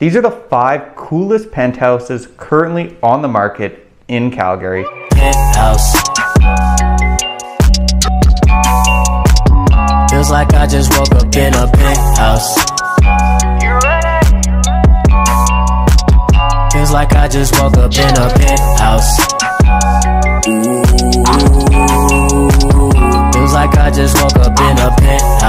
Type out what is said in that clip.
These are the 5 coolest penthouses currently on the market in Calgary. Penthouse. Feels like I just woke up in a penthouse. Feels like I just woke up in a penthouse. Ooh. Feels like I just woke up in a penthouse.